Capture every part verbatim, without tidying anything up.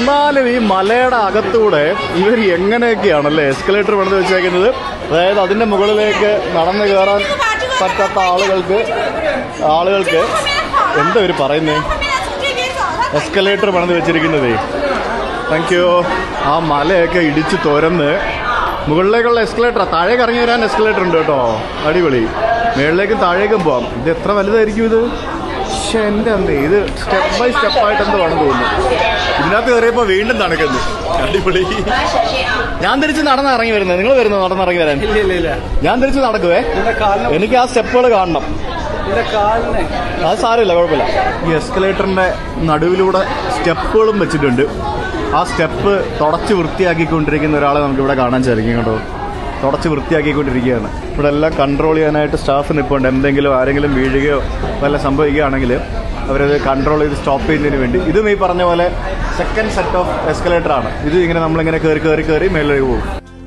എന്നാലും ഈ മലയുടെ അകത്തൂടെ ഇവർ എങ്ങനെയൊക്കെയാണല്ലേ എസ്കലേറ്റർ പണിത് വെച്ചേക്കുന്നത്. അതായത് അതിന്റെ മുകളിലേക്ക് നടന്നു കയറാൻ പറ്റാത്ത ആളുകൾക്ക് ആളുകൾക്ക് എന്താ ഇവർ പറയുന്നേ, എസ്കലേറ്റർ പണിത് വെച്ചിരിക്കുന്നതേ. Thank you. ആ മലയൊക്കെ ഇടിച്ച് തുരന്ന് മുകളിലേക്കുള്ള എസ്കലേറ്റർ, താഴേക്ക് ഇറങ്ങി വരാൻ എസ്കലേറ്റർ ഉണ്ട് കേട്ടോ, അടിപൊളി. മുകളിലേക്കും താഴേക്കും പോവാം. ഇത് എത്ര വലുതായിരിക്കും ഇത്? പക്ഷെ എൻ്റെ അന്ന് ഇത് സ്റ്റെപ്പ് ബൈ സ്റ്റെപ്പായിട്ട് എന്ത് വേണം തോന്നുന്നു. ഇതിനകത്ത് കയറിയപ്പോൾ വീണ്ടും തണുക്കുന്നു, അടിപൊളി. ഞാൻ തിരിച്ച് നടന്ന് ഇറങ്ങി വരുന്നത്, നിങ്ങൾ വരുന്നത് നടന്നിറങ്ങി വരാൻ? ഞാൻ തിരിച്ച് നടക്കുവേ, എനിക്ക് ആ സ്റ്റെപ്പുകൾ കാണണം. അത് സാരമില്ല, കുഴപ്പമില്ല. ഈ എസ്കലേറ്ററിന്റെ നടുവിലൂടെ സ്റ്റെപ്പുകളും വെച്ചിട്ടുണ്ട്. ആ സ്റ്റെപ്പ് തുടച്ച് വൃത്തിയാക്കിക്കൊണ്ടിരിക്കുന്ന ഒരാളെ നമുക്കിവിടെ കാണാൻ സാധിക്കും കേട്ടോ. തുടച്ച് വൃത്തിയാക്കിക്കൊണ്ടിരിക്കുകയാണ്. ഇവിടെ എല്ലാം കൺട്രോൾ ചെയ്യാനായിട്ട് സ്റ്റാഫ് നിൽപ്പുണ്ട്. എന്തെങ്കിലും ആരെങ്കിലും വീഴുകയോ വല്ല സംഭവിക്കുകയാണെങ്കിൽ അവരത് കൺട്രോൾ ചെയ്ത് സ്റ്റോപ്പ് ചെയ്യുന്നതിന് വേണ്ടി. ഇതും ഈ പറഞ്ഞ പോലെ സെക്കൻഡ് സെറ്റ് ഓഫ് എസ്കലേറ്റർ ആണ്. ഇത് ഇങ്ങനെ നമ്മളിങ്ങനെ കയറി കയറി കയറി മേളിലേക്ക് പോകും.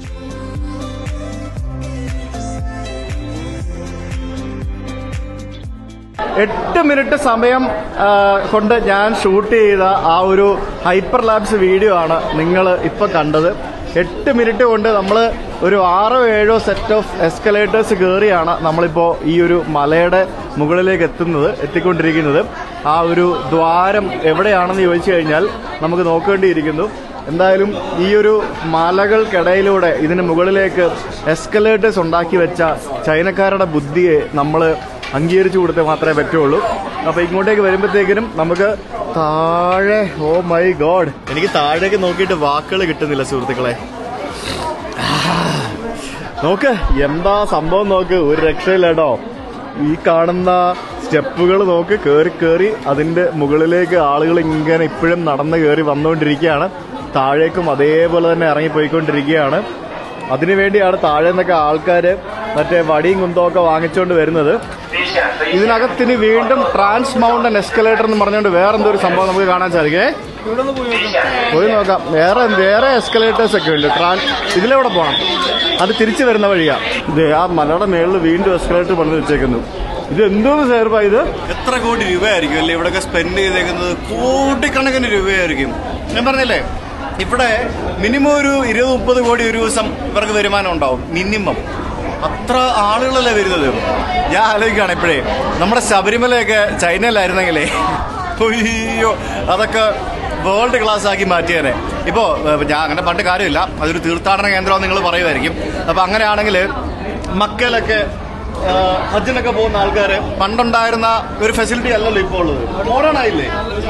എട്ട് മിനിറ്റ് സമയം കൊണ്ട് ഞാൻ ഷൂട്ട് ചെയ്ത ആ ഒരു ഹൈപ്പർ ലാബ്സ് വീഡിയോ ആണ് നിങ്ങൾ ഇപ്പൊ കണ്ടത്. എട്ട് മിനിറ്റ് കൊണ്ട് നമ്മൾ ഒരു ആറോ ഏഴോ സെറ്റ് ഓഫ് എസ്കലേറ്റേഴ്സ് കയറിയാണ് നമ്മളിപ്പോൾ ഈ ഒരു മലയുടെ മുകളിലേക്ക് എത്തുന്നത് എത്തിക്കൊണ്ടിരിക്കുന്നത്. ആ ഒരു ദ്വാരം എവിടെയാണെന്ന് ചോദിച്ചു കഴിഞ്ഞാൽ നമുക്ക് നോക്കേണ്ടിയിരിക്കുന്നു. എന്തായാലും ഈ ഒരു മലകൾക്കിടയിലൂടെ ഇതിന് മുകളിലേക്ക് എസ്കലേറ്റേഴ്സ് ഉണ്ടാക്കി വെച്ച ചൈനക്കാരുടെ ബുദ്ധിയെ നമ്മൾ അംഗീകരിച്ചു കൊടുത്തേ മാത്രമേ പറ്റുള്ളൂ. അപ്പൊ ഇങ്ങോട്ടേക്ക് വരുമ്പോഴത്തേക്കിനും നമുക്ക് താഴെ, ഓ മൈ ഗോഡ്, എനിക്ക് താഴേക്ക് നോക്കിയിട്ട് വാക്കുകൾ കിട്ടുന്നില്ല സുഹൃത്തുക്കളെ. നോക്ക് എന്താ സംഭവം, നോക്ക്, ഒരു രക്ഷയില്ല കേട്ടോ. ഈ കാണുന്ന സ്റ്റെപ്പുകൾ നോക്ക്, കയറി കയറി അതിന്റെ മുകളിലേക്ക് ആളുകൾ ഇങ്ങനെ ഇപ്പോഴും നടന്ന് കയറി വന്നുകൊണ്ടിരിക്കുകയാണ്. താഴേക്കും അതേപോലെ തന്നെ ഇറങ്ങിപ്പോയിക്കൊണ്ടിരിക്കുകയാണ്. അതിനുവേണ്ടിയാണ് താഴെ നിന്നൊക്കെ ആൾക്കാര് മറ്റേ വടിയും കുന്തമൊക്കെ വാങ്ങിച്ചുകൊണ്ട് വരുന്നത്. ഇതിനകത്തിന് വീണ്ടും ട്രാൻസ് മൗണ്ടൻ എസ്കലേറ്റർ എന്ന് പറഞ്ഞുകൊണ്ട് വേറെ എന്തോ ഒരു സംഭവം നമുക്ക് കാണാൻ സാധിക്കേ. പോയി നോക്കാം. വേറെ വേറെ എസ്കലേറ്റേഴ്സ് ഒക്കെ ഉണ്ട്. ട്രാൻസ് ഇതിലൂടെ പോകണം, അത് തിരിച്ചു വരുന്ന വഴിയാ. ഇത് ആ മലയുടെ മേളിൽ വീണ്ടും എസ്കലേറ്റർ പണിത് വെച്ചേക്കുന്നു. ഇത് എന്തോന്ന് സേർപ്പാ ഇത്? എത്ര കോടി രൂപയായിരിക്കും അല്ലേ ഇവിടെയൊക്കെ സ്പെൻഡ് ചെയ്തേക്കുന്നത്? കോടിക്കണക്കിന് രൂപയായിരിക്കും. ഞാൻ പറഞ്ഞില്ലേ, ഇവിടെ മിനിമം ഒരു ഇരുപത് മുപ്പത് കോടി ഒരു ദിവസം ഇവർക്ക് വരുമാനം ഉണ്ടാവും മിനിമം. അത്ര ആളുകളല്ലേ വരുന്നത്. ഞാൻ ആലോചിക്കുകയാണ് ഇപ്പോഴേ, നമ്മുടെ ശബരിമലയൊക്കെ ചൈനയിലായിരുന്നെങ്കിലേ അയ്യോ അതൊക്കെ വേൾഡ് ക്ലാസ് ആക്കി മാറ്റിയേനെ. ഇപ്പോൾ ഞാൻ അങ്ങനെ പണ്ട് കാര്യമില്ല, അതൊരു തീർത്ഥാടന കേന്ദ്രമെന്ന് നിങ്ങൾ പറയുമായിരിക്കും. അപ്പം അങ്ങനെയാണെങ്കിൽ മക്കയിലൊക്കെ ഹജ്ജിനൊക്കെ പോകുന്ന ആൾക്കാർ പണ്ടുണ്ടായിരുന്ന ഒരു ഫെസിലിറ്റി അല്ലല്ലോ ഇപ്പോൾ ഉള്ളത്. മോഡേൺ ആയില്ലേ,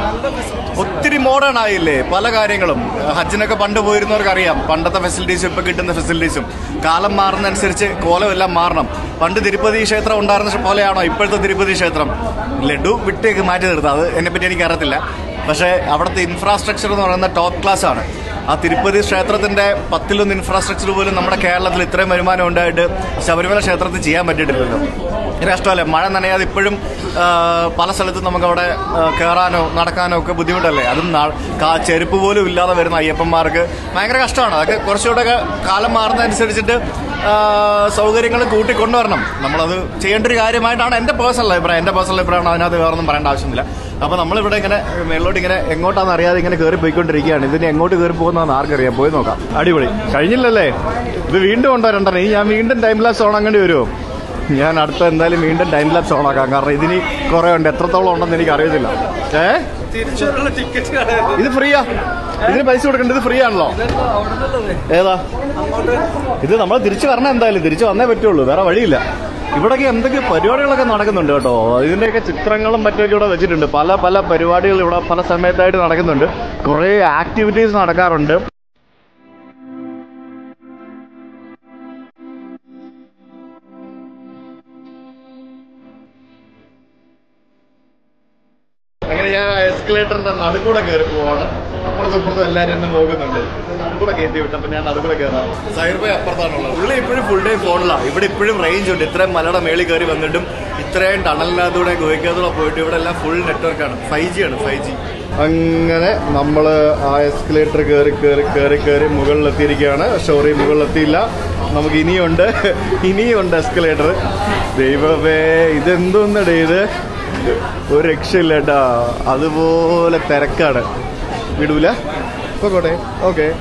ഒത്തിരി മോഡേൺ ആയില്ലേ പല കാര്യങ്ങളും. ഹജ്ജിനൊക്കെ പണ്ട് പോയിരുന്നവർക്കറിയാം പണ്ടത്തെ ഫെസിലിറ്റീസും ഇപ്പം കിട്ടുന്ന ഫെസിലിറ്റീസും. കാലം മാറുന്നതനുസരിച്ച് കോലമെല്ലാം മാറണം. പണ്ട് തിരുപ്പതി ക്ഷേത്രം ഉണ്ടായിരുന്ന പോലെയാണോ ഇപ്പോഴത്തെ തിരുപ്പതി ക്ഷേത്രം? ലഡു വിട്ടേക്ക് മാറ്റി നിർത്താം, അത് എന്നെപ്പറ്റി എനിക്ക് അറിയത്തില്ല. പക്ഷേ അവിടുത്തെ ഇൻഫ്രാസ്ട്രക്ചർ എന്ന് പറയുന്ന ടോപ്പ് ക്ലാസ് ആണ്. ആ തിരുപ്പതി ക്ഷേത്രത്തിന്റെ പത്തിലൊന്ന് ഇൻഫ്രാസ്ട്രക്ചർ പോലും നമ്മുടെ കേരളത്തിൽ ഇത്രയും വരുമാനം ഉണ്ടായിട്ട് ശബരിമല ക്ഷേത്രത്തിൽ ചെയ്യാൻ പറ്റിയിട്ടില്ലല്ലോ. ഇഷ്ടമല്ലേ, മഴ നനയാതെ ഇപ്പോഴും പല സ്ഥലത്തും നമുക്കവിടെ കയറാനോ നടക്കാനോ ഒക്കെ ബുദ്ധിമുട്ടല്ലേ. അതും ചെരുപ്പ് പോലും ഇല്ലാതെ വരുന്ന അയ്യപ്പന്മാർക്ക് ഭയങ്കര കഷ്ടമാണ്. അതൊക്കെ കുറച്ചുകൂടെ കാലം മാറുന്നതനുസരിച്ചിട്ട് സൗകര്യങ്ങൾ കൂട്ടിക്കൊണ്ടുവരണം. നമ്മളത് ചെയ്യേണ്ട ഒരു കാര്യമായിട്ടാണ് എൻ്റെ പേഴ്സണൽ അഭിപ്രായം. എൻ്റെ പേഴ്സണൽ അഭിപ്രായമാണ്, അതിനകത്ത് വേറൊന്നും പറയേണ്ട ആവശ്യമില്ല. അപ്പോൾ നമ്മളിവിടെ ഇങ്ങനെ മേളിലോട്ട് ഇങ്ങനെ എങ്ങോട്ടാണെന്ന് അറിയാതെ ഇങ്ങനെ കയറി പോയിക്കൊണ്ടിരിക്കുകയാണ്. ഇതിന് എങ്ങോട്ട് കയറി പോകുന്നതെന്ന് ആർക്കറിയാം, പോയി നോക്കാം. അടിപൊളി. കഴിഞ്ഞില്ലല്ലേ, ഇത് വീണ്ടും കൊണ്ടുവരണ്ടേ? ഈ ഞാൻ വീണ്ടും ടൈം ലാപ്സ് ഓണാക്കേണ്ടി വരുമോ? ഞാൻ അടുത്ത എന്തായാലും വീണ്ടും ടൈം ലാപ്സ് ഓണാക്കാം, കാരണം ഇതിന് കുറേ ഉണ്ട്. എത്രത്തോളം ഉണ്ടെന്ന് എനിക്ക് അറിയത്തില്ല. ഏ ഇത് ഫ്രീയാ? ഇതിന് പൈസ കൊടുക്കേണ്ടത്? ഇത് ഫ്രീ ആണല്ലോ. ഏതാ ഇത്? നമ്മൾ തിരിച്ചു വരണം, എന്തായാലും തിരിച്ചു വന്നേ പറ്റുള്ളൂ, വേറെ വഴിയില്ല. ഇവിടെയൊക്കെ എന്തൊക്കെ പരിപാടികളൊക്കെ നടക്കുന്നുണ്ട് കേട്ടോ. ഇതിന്റെയൊക്കെ ചിത്രങ്ങളും മറ്റൊക്കെ ഇവിടെ വെച്ചിട്ടുണ്ട്. പല പല പരിപാടികൾ ഇവിടെ പല സമയത്തായിട്ട് നടക്കുന്നുണ്ട്. കുറേ ആക്ടിവിറ്റീസ് നടക്കാറുണ്ട്. അങ്ങനെ ഞാൻ എസ്കലേറ്ററിന്റെ നടുക്കൂടെ കയറി പോവാണ്. അപ്പുറത്തും ഇപ്പുറത്തും എല്ലാവരും എന്നെ നോക്കുന്നുണ്ട്. നടുക്കൂടെ കയറ്റി വിട്ട് അപ്പം ഞാൻ നടുക്കൂടെ കയറാം. സൈർബൈ അപ്പുറത്താണുള്ളത്. ഉള്ളി ഇപ്പോഴും ഫുൾ ഡേ ഫോണിലാണ്. ഇവിടെ ഇപ്പോഴും റേഞ്ച് ഉണ്ട്. ഇത്രയും മലയുടെ മേളിൽ കയറി വന്നിട്ടും ഇത്രയും ടണലിനകത്തൂടെ ഗോയിക്കകത്തൂടെ പോയിട്ട് ഇവിടെ എല്ലാം ഫുൾ നെറ്റ്വർക്കാണ്. ഫൈവ് ജി ആണ്, ഫൈവ് ജി. അങ്ങനെ നമ്മൾ ആ എസ്കലേറ്റർ കയറി കയറി കയറി കയറി മുകളിലെത്തിയിരിക്കുകയാണ്. ഷോറി മുകളിലെത്തിയില്ല, നമുക്ക് ഇനിയുണ്ട് ഇനിയുണ്ട് എസ്കലേറ്റർ. ദൈവമേ, ഇതെന്തോന്നടേ ഇത്, ഒരു രക്ഷയില്ല കേട്ടാ. അതുപോലെ തിരക്കാണ്, വിടൂല. പോട്ടെ. ഓക്കെ.